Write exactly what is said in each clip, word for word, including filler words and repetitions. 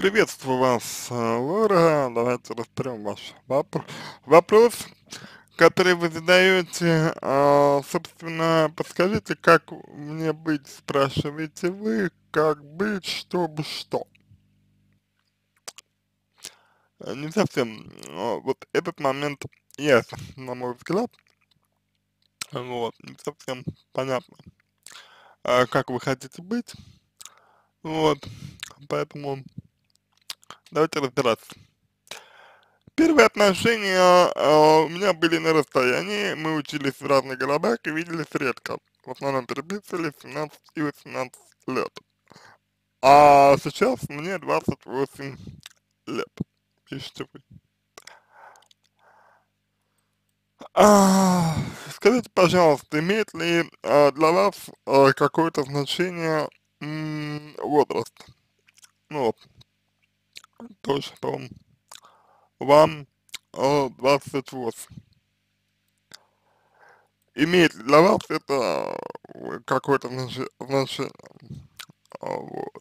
Приветствую вас, э, Лора. Давайте разберем ваш вопр- вопрос, который вы задаете. А, собственно, подскажите, как мне быть, спрашиваете вы, как быть, чтобы что? Э, Не совсем, а, вот этот момент ясен, на мой взгляд, вот, не совсем понятно, а, как вы хотите быть, вот, поэтому давайте разбираться. Первые отношения а, у меня были на расстоянии, мы учились в разных городах и виделись редко. В основном переписывались семнадцать и восемнадцать лет. А сейчас мне двадцать восемь лет. Пишите вы. А, скажите, пожалуйста, имеет ли а, для вас а, какое-то значение м, возраст? Ну вот, то, что вам а, двадцать восемь. Имеет ли для вас это э, какое-то значи- значение? А, вот.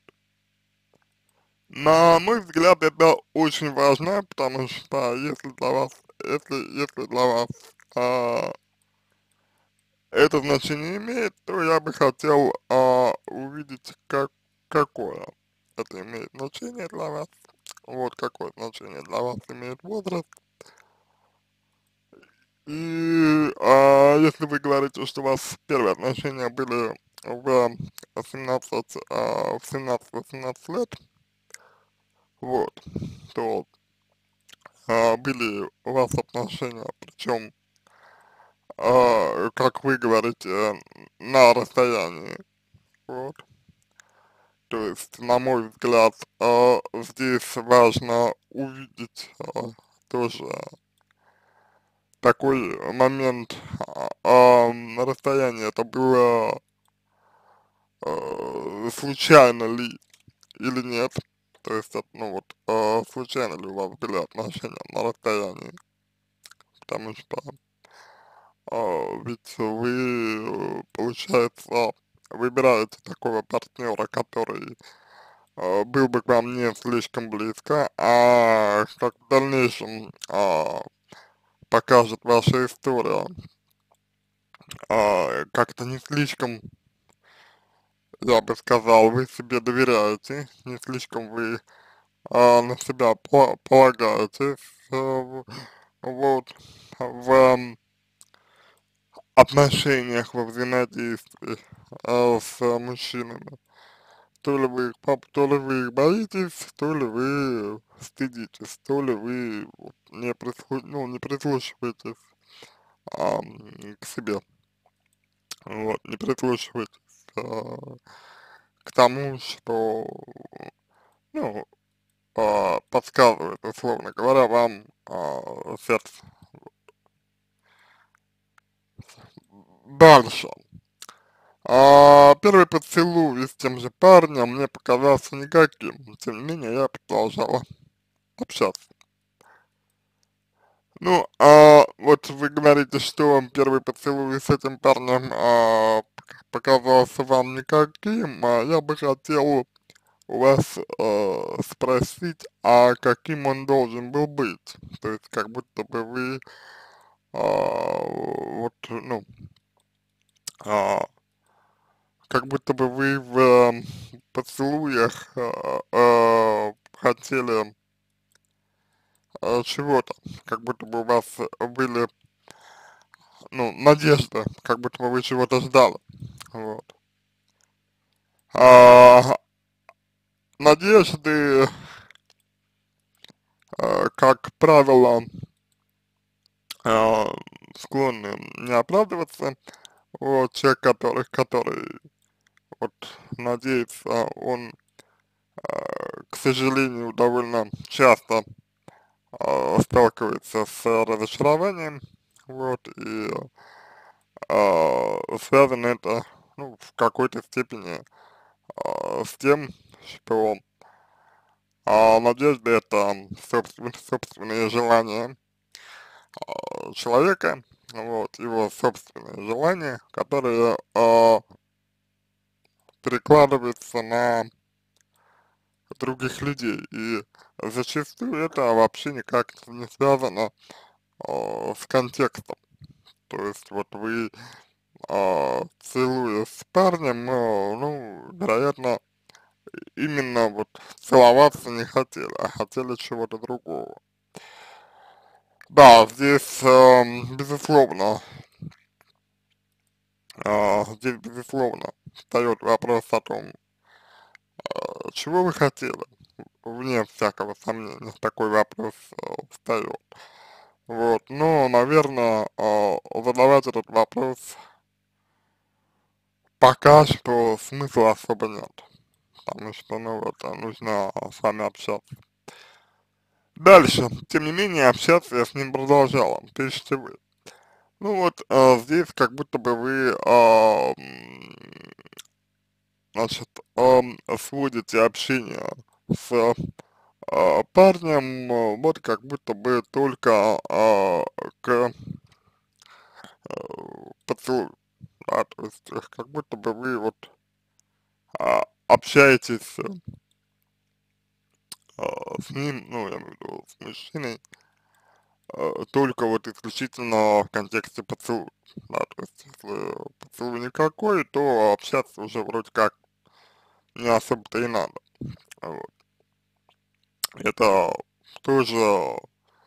На мой взгляд, это очень важно, потому что если для вас, если, если для вас а, это значение имеет, то я бы хотел а, увидеть, как, какое это имеет значение для вас, вот какое значение для вас имеет возраст. И а, если вы говорите, что у вас первые отношения были в семнадцать, а, в семнадцать-восемнадцать лет, вот, то а, были у вас отношения, причем, а, как вы говорите, на расстоянии, вот. То есть, на мой взгляд, а, здесь важно увидеть а, тоже такой момент, а, а, на расстоянии это было э, случайно ли или нет, то есть, это, ну вот, э, случайно ли у вас были отношения на расстоянии, потому что А, ведь вы, э, получается, выбираете такого партнера, который а, был бы к вам не слишком близко, а как в дальнейшем а, покажет ваша история, а, как-то не слишком, я бы сказал, вы себе доверяете, не слишком вы а, на себя по полагаетесь, э, в- вот, в отношениях, во взаимодействии а, с мужчинами. То ли вы их, пап, то ли вы их боитесь, то ли вы стыдитесь, то ли вы вот не прислу, ну, не прислушиваетесь ам, к себе, вот, не прислушиваетесь а, к тому, что, ну, а, подсказывает, условно говоря, вам а, сердце. Дальше. А, первый поцелуй с тем же парнем мне показался никаким, тем не менее я продолжала общаться. Ну, а вот вы говорите, что первый поцелуй с этим парнем а, показался вам никаким, а я бы хотел у вас а, спросить, а каким он должен был быть? То есть как будто бы вы а, вот, ну, а, как будто бы вы в э, поцелуях а, а, хотели а, чего-то, как будто бы у вас были, ну, надежда, как будто бы вы чего-то ждали. Вот. А, надежды, а, как правило, а, склонны не оправдываться. Вот человек, который, который вот надеется, он, а, к сожалению, довольно часто а, сталкивается с разочарованием. Вот, и а, связано это, ну, в какой-то степени а, с тем, что а надежда это собствен, собственные желания а, человека, вот, его собственные желания, которые а, перекладываются на других людей, и зачастую это вообще никак не связано а, с контекстом. То есть вот вы, а, целуясь с парнем, а, ну, вероятно, именно вот целоваться не хотели, а хотели чего-то другого. Да, здесь, эм, безусловно, а, здесь, безусловно, встает вопрос о том, а, чего вы хотели, вне всякого сомнения, такой вопрос э, встает. Вот, но, наверное, а, задавать этот вопрос пока что смысла особо нет, потому что, ну, вот, а, нужно с вами общаться. Дальше, тем не менее, общаться я с ним продолжала, пишите вы. Ну вот, а, здесь как будто бы вы, а, м, значит, ам, сводите общение с а, парнем, а, вот как будто бы только а, к а, поцелую, да, то есть э, как будто бы вы вот а, общаетесь а, с ним, ну, я имею в виду с мужчиной, а, только вот исключительно в контексте поцелуя, да, то есть если поцелуй никакой, то общаться уже вроде как не особо-то и надо, вот. Это тоже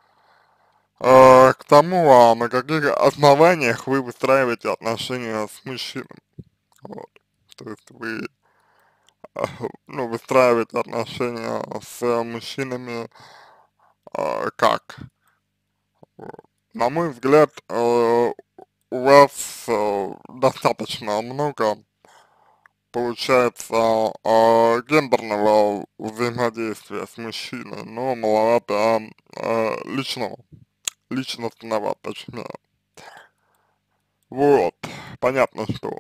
а, к тому, а на каких основаниях вы выстраиваете отношения с мужчиной, вот. То есть вы, а, ну, выстраиваете отношения с мужчинами а, как? Вот. На мой взгляд, э, у вас э, достаточно много получается э, гендерного взаимодействия с мужчиной, но маловато э, личного, личностного, точнее. Вот, понятно, что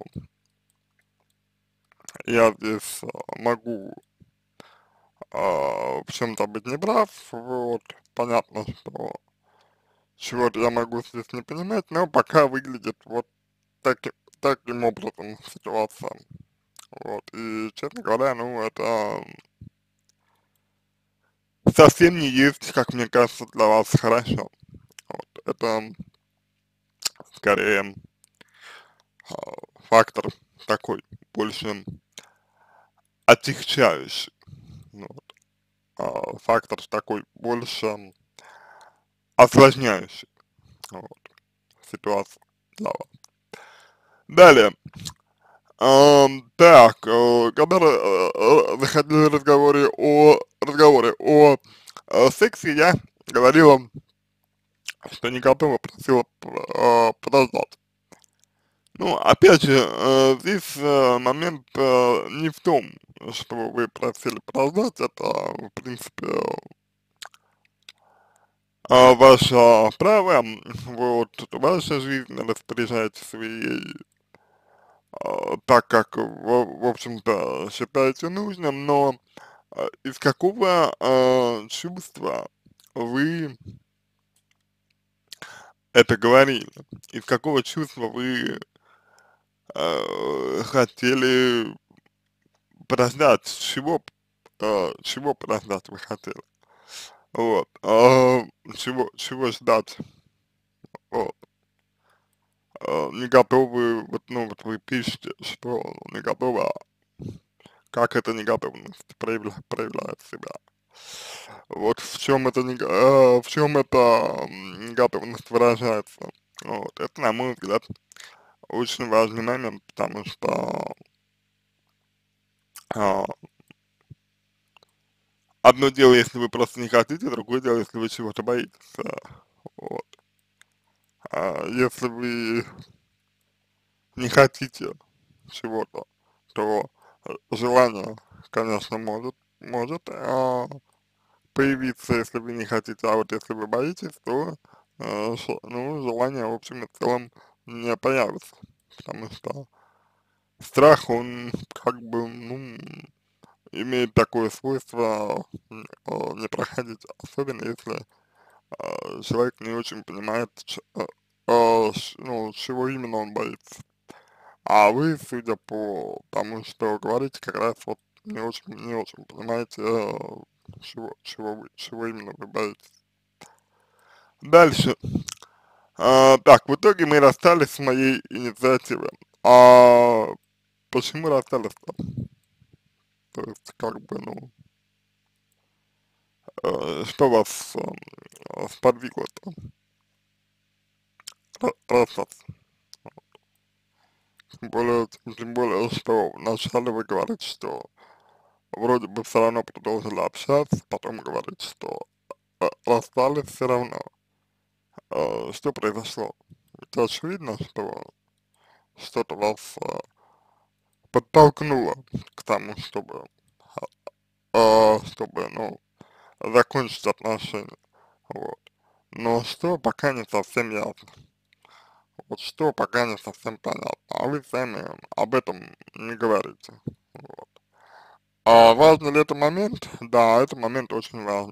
я здесь э, могу э, в чем-то быть неправ, вот, понятно, что чего-то я могу здесь не понимать, но пока выглядит вот таки, таким образом ситуация. Вот, и, честно говоря, ну, это совсем не есть, как мне кажется, для вас хорошо. Вот, это скорее а, фактор такой, больше отягчающий, ну вот, а, фактор такой больше осложняющий, вот, ситуацию для вас. Далее, ам, так, э, когда э, э, заходили разговоры о разговоры о э, сексе, я говорила, что не готова, просила э, подождать. Ну, опять же, э, здесь э, момент э, не в том, что вы просили подождать, это, в принципе, э, ваше право, м, вот, ваша жизнь, распоряжаетесь своей э, так, как, в, в общем-то, считаете нужным, но э, из какого э, чувства вы это говорили, из какого чувства вы э, хотели подождать, чего, э, чего подождать вы хотели, вот, а, чего, чего ждать, вот, а, не готовы, вот, ну, вот вы пишете, что не готовы, а как эта неготовность проявля, проявляет себя, вот в чем это, не, э, в чем эта м, неготовность выражается, вот, это, на мой взгляд, очень важный момент, потому что а, одно дело, если вы просто не хотите, другое дело, если вы чего-то боитесь, а, вот. А если вы не хотите чего-то, то э, желание, конечно, может, может а, появиться, если вы не хотите, а вот если вы боитесь, то э, ш- ну, желание, в общем и целом, не появится, потому что страх, он как бы, ну, имеет такое свойство м, э, не проходить, особенно если э, человек не очень понимает, ч- э, э, ш- ну, чего именно он боится. А вы, судя по тому, что говорите, как раз вот не очень, не очень понимаете, э, чего, чего вы, чего именно вы боитесь. Дальше. А, так, в итоге мы расстались с моей инициативой. А почему расстались-то? То есть, как бы, ну, э, что вас э, сподвигло-то ра- расстаться? Тем более, тем более, что вначале вы говорите, что вроде бы все равно продолжили общаться, потом говорите, что э, расстались все равно. Э, что произошло? Это очевидно, что что-то вас э, подтолкнуло к тому, чтобы, э, чтобы, ну, закончить отношения. Вот. Но что, пока не совсем ясно. Вот что, пока не совсем понятно. А вы сами об этом не говорите. Вот. А важный ли это момент? Да, это момент очень важный.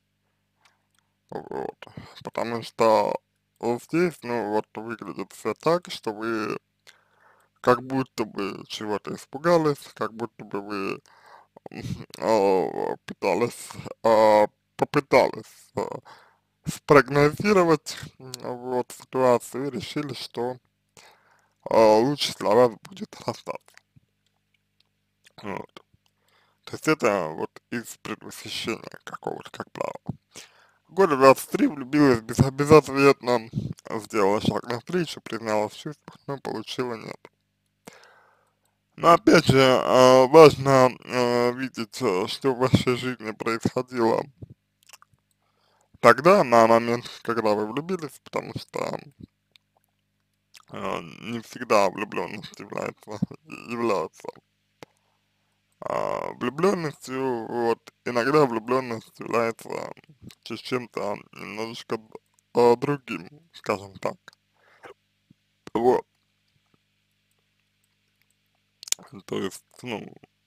Вот. Потому что вот здесь, ну, вот выглядит все так, что вы как будто бы чего-то испугались, как будто бы вы а, пытались, а, попытались а, спрогнозировать м, вот ситуацию и решили, что а, лучше для вас будет расстаться. Вот. То есть это вот из предвосхищения какого-то, как правило. Года двадцать три влюбилась без, безответно, сделала шаг навстречу, призналась в чувствах, но получила нет. Но опять же, а, важно а, видеть, а, что в вашей жизни происходило тогда, на момент, когда вы влюбились, потому что а, не всегда влюбленность является, является а, влюбленностью, вот, иногда влюбленность является чем-то немножечко а, другим, скажем так. Вот, то есть, ну,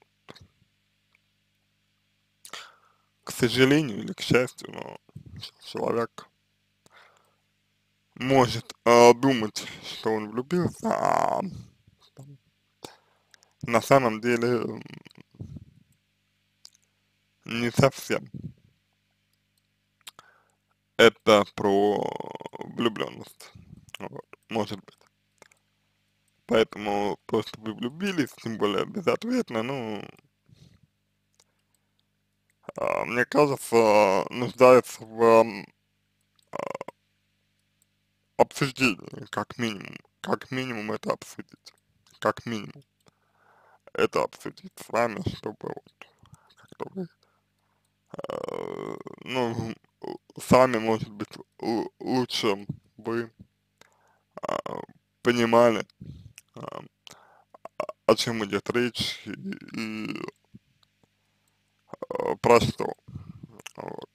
к сожалению или к счастью, но человек может э, думать, что он влюбился, а на самом деле м, не совсем это про влюбленность, вот, может быть. Поэтому то, что вы влюбились, тем более безответно, ну, а, мне кажется, нуждается в м, обсуждении, как минимум, как минимум это обсудить, как минимум это обсудить с вами, чтобы вот как-то вы э, ну, сами, может быть, л- лучше бы а, понимали, а, о чем идет речь и, и а, про что, вот,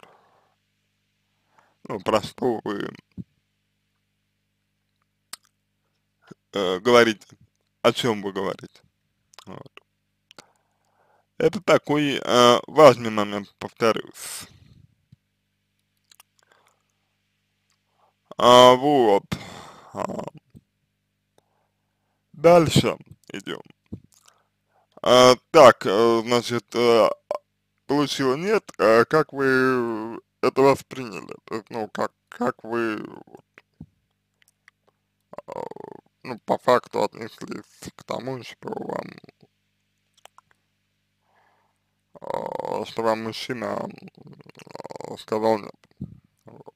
ну, про что вы э, говорите, о чем вы говорите, вот. Это такой э, важный момент, повторюсь. А, вот, а, дальше идем. А, так, э, значит, э, получила нет, а как вы это восприняли? То есть, ну, как, как вы, а, ну, по факту отнеслись к тому, что вам, а, что вам мужчина а, сказал нет? Вот.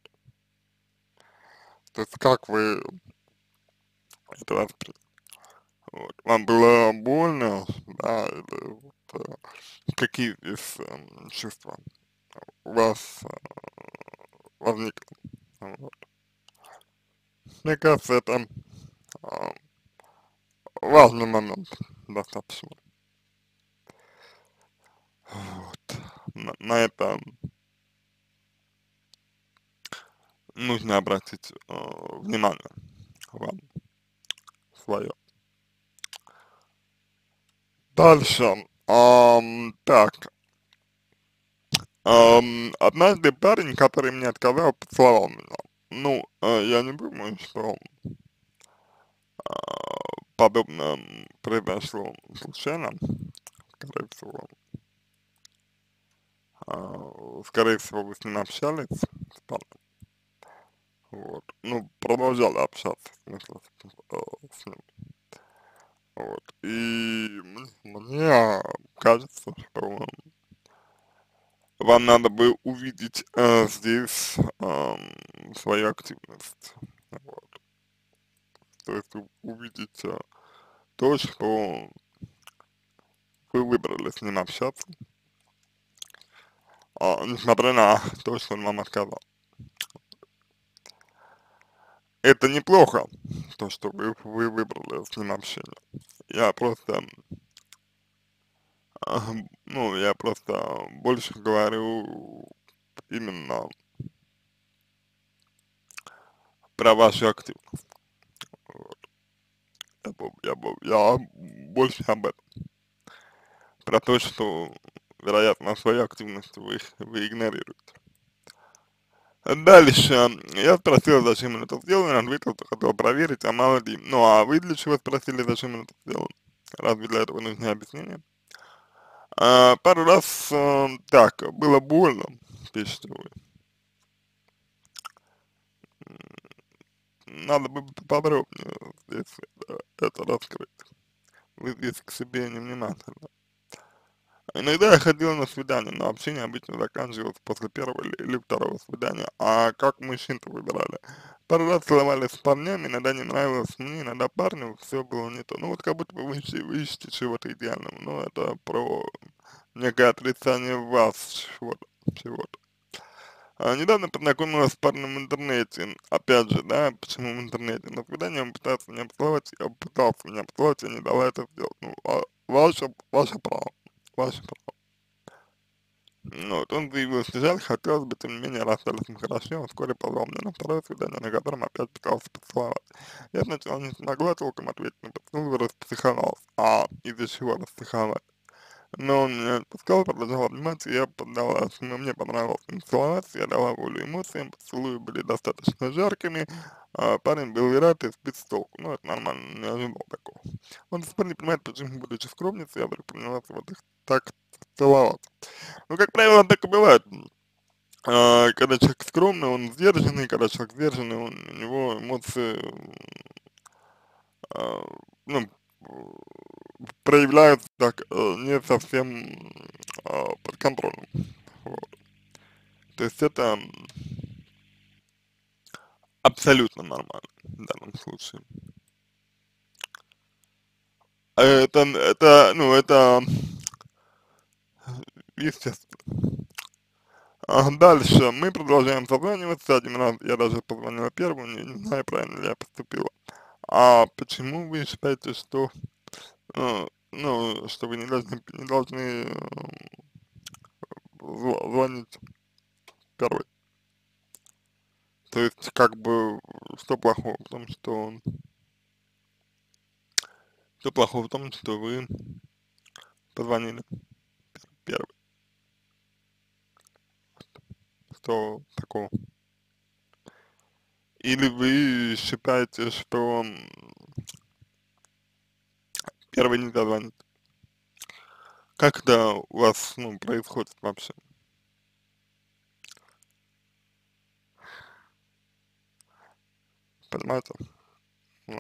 То есть, как вы это восприняли? Вот. Вам было больно, да, или вот, э, какие здесь эм, чувства у вас э, возникли? Вот. Мне кажется, это а, важный момент достаточно. Вот. На, на это нужно обратить э, внимание вам свое. Дальше. Ам, так. Ам, однажды парень, который мне отказал, поцеловал меня. Ну, э, я не думаю, что а, подобное м, произошло случайно, скорее всего. а, скорее всего, вы с ним общались, с парнем, вот, ну, продолжали общаться, в смысле, э, с ним, вот, и м- мне кажется, что вам надо бы увидеть э, здесь эм, свою активность, вот, то есть у- увидеть э, то, что вы выбрали с ним общаться, а, несмотря на то, что он вам отказал. Это неплохо, то, что вы, вы выбрали с ним общение. Я просто, а, ну, я просто больше говорю именно про вашу активность. Вот. Я, бо- я, бо- я больше об этом. Про то, что, вероятно, свою активность вы, вы игнорируете. Дальше. Я спросил, зачем он это сделал, он ответил, что хотел проверить, а мало ли. Ну, а вы для чего спросили, зачем он это сделал? Разве для этого нужны объяснения? А, пару раз, э, так, было больно, пишите вы. Надо бы поподробнее здесь э, это раскрыть. Вы здесь к себе невнимательны. Иногда я ходил на свидание, но общение обычно заканчивалось после первого или, или второго свидания. А как мужчин-то выбирали? Пару раз целовались с парнями, иногда не нравилось мне, иногда парню, все было не то. Ну вот как будто бы вы, ищете- вы ищете чего-то идеального, но это про некое отрицание в вас чего-то, чего-то. А, недавно познакомилась с парнем в интернете, опять же, да, почему в интернете? На свидание он пытался меня поцеловать, я пытался меня поцеловать, я не дала это сделать. Ну, а, ваше, ваше право, ваше право. Ну, вот он заявил, что жаль, хотелось бы, тем не менее, расстались мы хорошо, он вскоре позвал меня на второе свидание, на котором опять пытался поцеловать. Я сначала не смогла толком ответить на поцелуй, распсиховалась. А из-за чего распсиховалась? Но он меня отпускал, продолжал обнимать, и я поддалась. Но мне понравилось с ним целоваться, я дала волю эмоциям, поцелуи были достаточно жаркими, а парень был и рад, и сбит с толку. Ну, это нормально, не ожидал такого. Он до сих пор не понимает, почему, будучи скромницей, я вдруг принялась вот их так целовать. Ну, как правило, так и бывает. А, когда человек скромный, он сдержанный, когда человек сдержанный, он, у него эмоции, а, ну, проявляются так э, не совсем а, подконтрольно. Вот. То есть это абсолютно нормально в данном случае. А Это, это, ну, это естественно. А дальше мы продолжаем созваниваться. Один раз я даже позвонила первому, не, не знаю, правильно ли я поступила. А почему вы считаете, что, э, ну, что вы не должны, не должны э, зв- звонить первой? То есть, как бы, что плохого в том, что он, что плохого в том, что вы позвонили первый, что такого? Или вы считаете, что м, первый нельзя звонить? Как это у вас, ну, происходит вообще? Понимаете? Ну,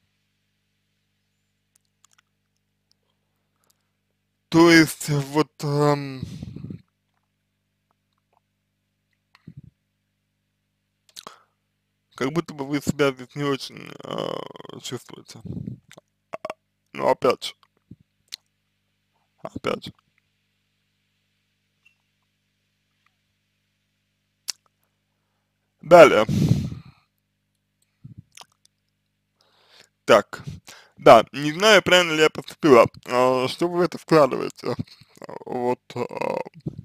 то есть, вот, эм, как будто бы вы себя здесь не очень э, чувствуете. Ну, опять же, опять же. Далее. Так. Да, не знаю, правильно ли я поступила. А, что вы в это вкладываете? А, Вот, а,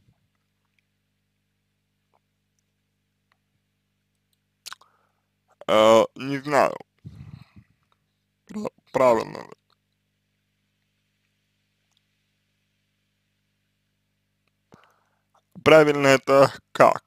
а, не знаю, пра- правильно ли. Правильно это как?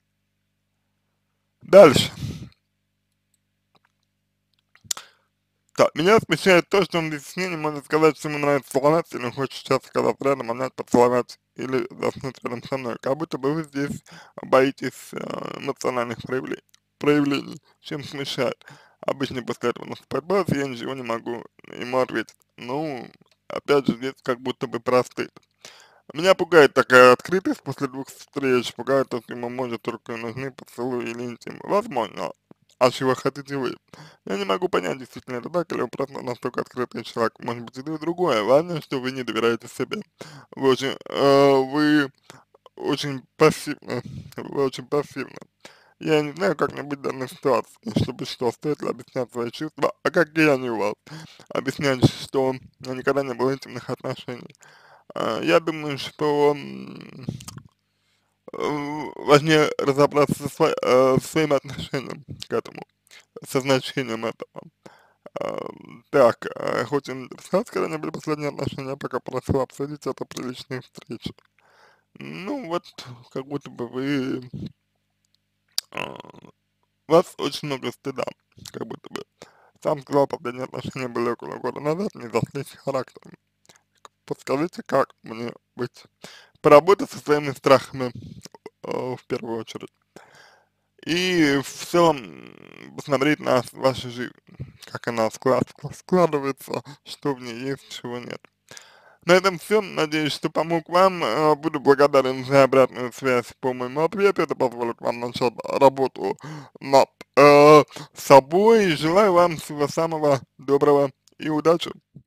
Дальше. Так, меня смущает то, что он без стеснения может сказать, что ему нравится целоваться, или он хочет сейчас оказаться рядом, обнять, поцеловать, или заснуть рядом со мной. Как будто бы вы здесь боитесь э, эмоциональных проявлений, проявлений, чем смущает. Обычно после этого наступает пауз, и я ничего не могу ему ответить. Ну, опять же, здесь как будто бы простыд. Меня пугает такая открытость после двух встреч, пугает то, что ему может только нужны поцелуи или интим. Возможно. А чего хотите вы? Я не могу понять, действительно это так, или он просто настолько открытый человек. Может быть, и то, и другое. Важно, что вы не доверяете себе. Вы очень, э, вы очень пассивны. Вы очень пассивны. Я не знаю, как мне быть в данной ситуации, чтобы что, стоит ли объяснять свои чувства, а какие они у вас? Объяснять, что никогда не было интимных отношений. А, я думаю, что м, э, важнее разобраться со, сво- э, со своим отношением к этому, со значением этого. А, так, а, хотим рассказать, когда у меня были последние отношения, я пока просил обсудить это при личной встрече. Ну, вот, как будто бы вы, а, у вас очень много стыда, как будто бы. Сам сказал, последние отношения были около года назад, не зашлись характером. Подскажите, как мне быть? Поработать со своими страхами, э, в первую очередь. И в целом м, посмотреть на вашу жизнь, как она склад, складывается, что в ней есть, чего нет. На этом все. Надеюсь, что помог вам. Э, Буду благодарен за обратную связь по моему ответу. Это позволит вам начать работу над э, собой. Желаю вам всего самого доброго и удачи.